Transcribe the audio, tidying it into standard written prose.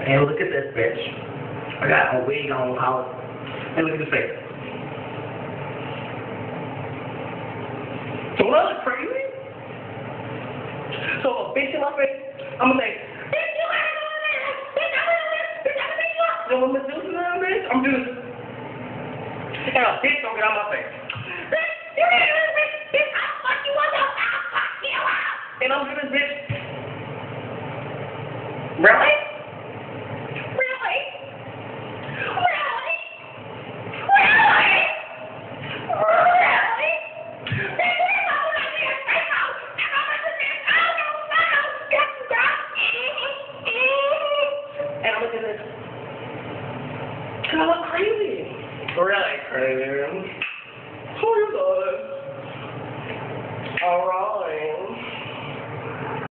And look at this bitch. I got a wig on, house. And look at this face. So when I look crazy, so a bitch in my face, I'm gonna say, bitch, you ain't doing this, bitch, I'm doing this, bitch, I'm doing this. So when I'm doing this, bitch, I'm doing this. And a bitch don't get on my face. Bitch, you ain't doing this, bitch, bitch, I'll fuck you up, I'll fuck you up. And I'm doing this, bitch. Really?